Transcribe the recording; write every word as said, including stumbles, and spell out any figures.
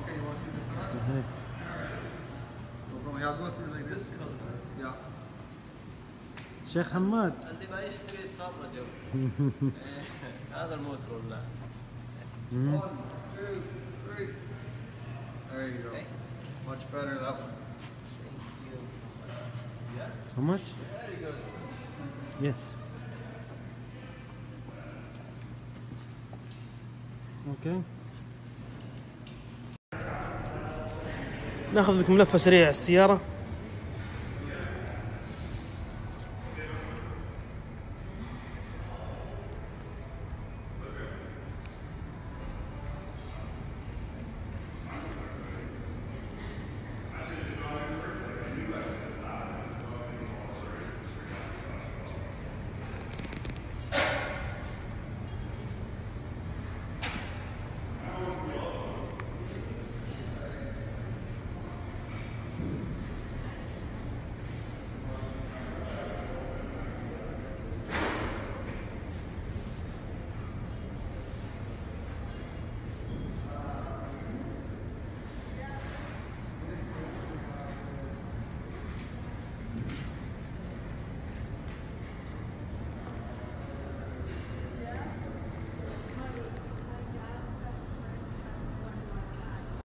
Okay. Yeah, go through like this. Yeah. شيخ حماد. اللي ما يشتري يتفرج. هذا الموتر ولا. One, two, three. There you go. Much better that one. Yes. How much? Very good. Yes. Okay. ناخذ لكم لفة سريعة على السيارة.